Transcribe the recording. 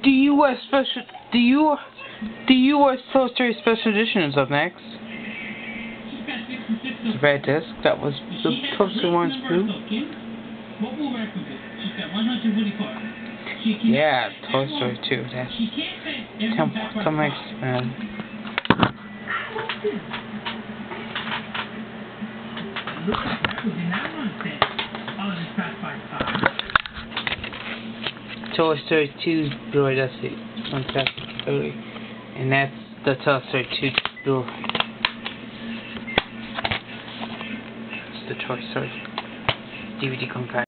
The U.S. Toy Story Special Edition is up next. The red disc. That was the Toy Story 1's blue. Yeah, Toy Story 2. That's Tom Hanks, man. Toy Story 2 Blu-ray, that's it. Fantastic Blu-ray. And that's the Toy Story 2 Blu-ray. It's the Toy Story DVD compact.